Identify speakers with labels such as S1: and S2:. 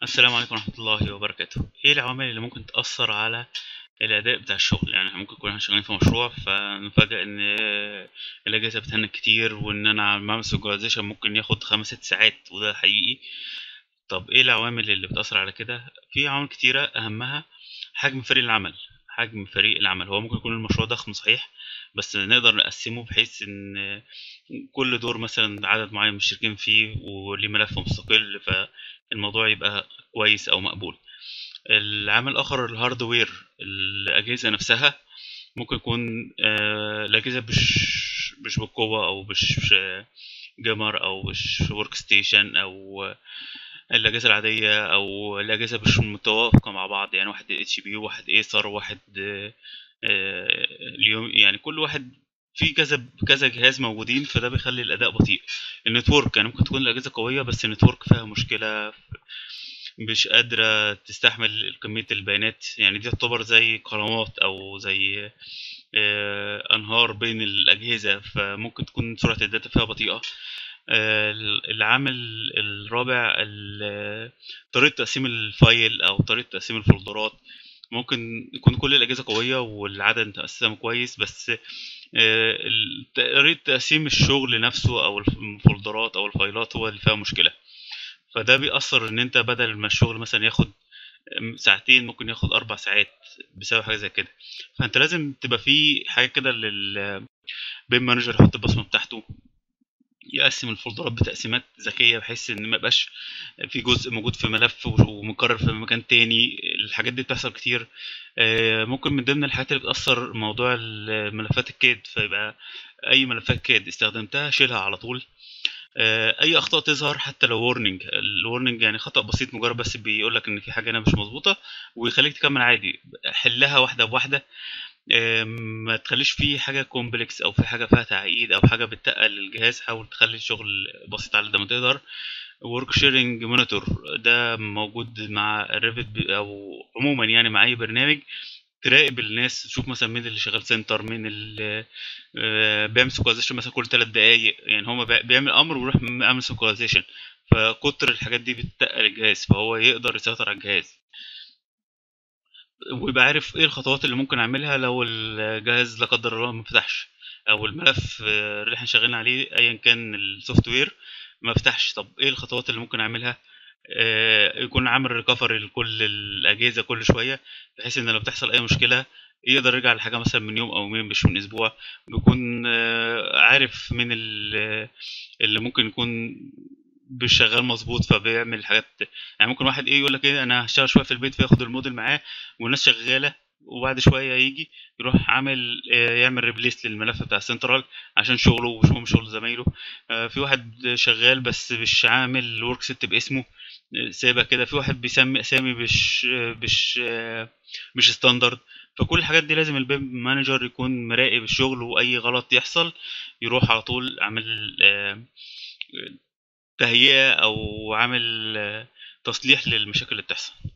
S1: السلام عليكم ورحمة الله وبركاته. ايه العوامل اللي ممكن تأثر على الأداء بتاع الشغل؟ يعني احنا ممكن نكون شغالين في مشروع فنفاجأ ان الأجهزة بتهنج كتير، وان انا على ما اعمل سينكرونايزيشن ممكن ياخد 5 6 ساعات، وده حقيقي. طب ايه العوامل اللي بتأثر على كده؟ في عوامل كتيرة، أهمها حجم فريق العمل. حجم فريق العمل هو ممكن يكون المشروع ضخم صحيح، بس نقدر نقسمه بحيث ان كل دور مثلا عدد معين من الشريكين فيه وليه ملف مستقل، فالموضوع يبقى كويس او مقبول. العامل الاخر الهاردوير، الاجهزه نفسها. ممكن يكون الاجهزه مش بالقوه، او مش جيمر، او مش ورك ستيشن، او الاجهزه العاديه، او الاجهزه مش متوافقه مع بعض. يعني واحد اتش بي، واحد ايسر، واحد اليوم، يعني كل واحد في كذا جهاز موجودين، فده بيخلي الاداء بطيء. النتورك، يعني ممكن تكون الاجهزه قويه بس النتورك فيها مشكله، مش قادره تستحمل كميه البيانات. يعني دي تعتبر زي قنوات، او زي انهار بين الاجهزه، فممكن تكون سرعه الداتا فيها بطيئه. العامل الرابع طريقة تقسيم الفايل أو طريقة تقسيم الفولدرات. ممكن يكون كل الأجهزة قوية والعدد متقسم كويس، بس طريقة تقسيم الشغل نفسه أو الفولدرات أو الفايلات هو اللي فيها مشكلة. فده بيأثر إن أنت بدل ما الشغل مثلا ياخد ساعتين ممكن ياخد 4 ساعات بسبب حاجة زي كده. فأنت لازم تبقى في حاجة كده بيم مانجر يحط البصمة بتاعته، يقسم الفولدرات بتقسيمات ذكية بحيث ان ما يبقاش في جزء موجود في ملف ومكرر في مكان تاني. الحاجات دي بتحصل كتير. ممكن من ضمن الحاجات اللي بتأثر موضوع الملفات الكاد، فيبقى اي ملفات كاد استخدمتها شيلها على طول. اي اخطاء تظهر حتى لو وورنينج، الورنينج يعني خطأ بسيط مجرد بس بيقول لك ان في حاجة هنا مش مظبوطة، ويخليك تكمل عادي. حلها واحدة بواحدة. ما تخليش فيه حاجة كومبلكس، او في حاجة فيها تعقيد، او حاجة بتتقل الجهاز. حاول تخلي الشغل بسيط على قد ما تقدر. ورك شيرنج مونيتور ده موجود مع الريفت، او عموما يعني مع اي برنامج. تراقب الناس، تشوف مثلا مين اللي شغال سنتر، مين اللي بيعمل سينكرونايزيشن مثلا كل 3 دقايق. يعني هو بيعمل امر ويروح يعمل سينكرونايزيشن، فكتر الحاجات دي بتتقل الجهاز، فهو يقدر يسيطر على الجهاز، ويبقى عارف ايه الخطوات اللي ممكن اعملها لو الجهاز لا قدر الله ما فتحش، او الملف اللي احنا شغالين عليه ايا كان السوفت وير ما فتحش. طب ايه الخطوات اللي ممكن اعملها؟ يكون عامل ريكفري لكل الاجهزه كل شويه، بحيث ان لو بتحصل اي مشكله يقدر يرجع لحاجه مثلا من يوم او يومين، مش من اسبوع. بيكون عارف من اللي ممكن يكون مش شغال مظبوط، فبيعمل الحاجات. يعني ممكن واحد يقول لك ايه، انا هشتغل شويه في البيت، فياخد الموديل معاه والناس شغاله، وبعد شويه يجي يروح عامل يعمل ريبليس للملف بتاع السنترال عشان شغله ومش مهم شغل زمايله. في واحد شغال بس مش عامل ورك ست باسمه، سايبها كده. في واحد بيسمي اسامي مش ستاندرد. فكل الحاجات دي لازم البيم مانجر يكون مراقب الشغل، واي غلط يحصل يروح على طول عامل تهيئة، او عامل تصليح للمشاكل اللي بتحصل.